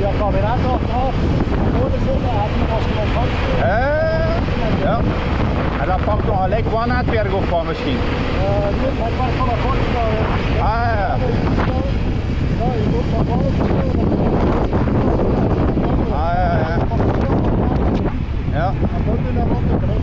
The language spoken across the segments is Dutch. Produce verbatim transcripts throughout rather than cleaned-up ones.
dat kan weer uit achteraf. Voor de zitten, hij heeft als gewoon vast. Eh, ja. En dat pakt nog gelijk wat naar het werk op van misschien. Uh, dit hij pakt van een kort staan. Ah ja. Ja, je moet van alles Ah ja, ja. Ja. En dan doen we wat terug.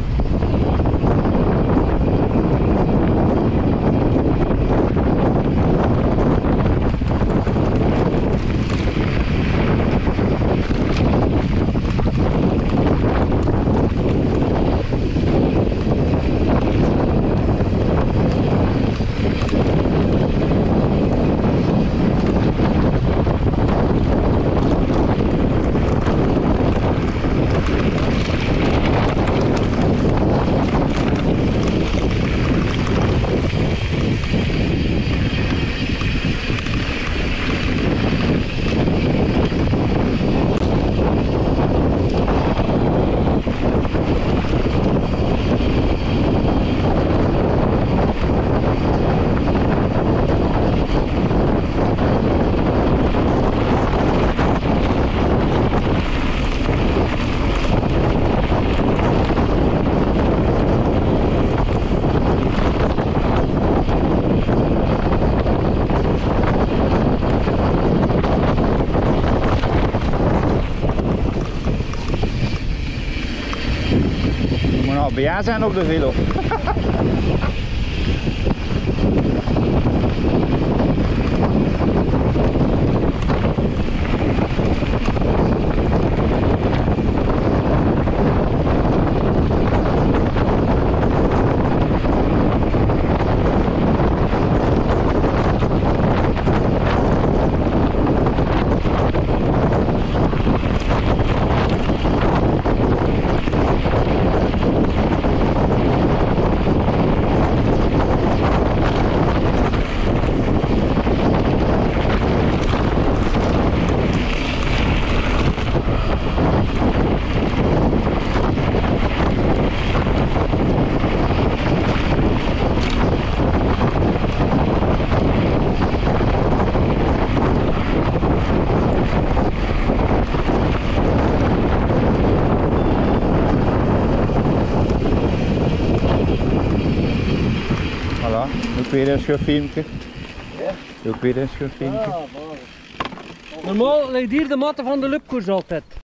Je moet nou bij jou zijn op de velo. Voilà, ook weer een schuffiemke. Ja. Ook weer een schuffiemke. Ja, maar. Normaal ligt hier de matten van de lupkoers altijd.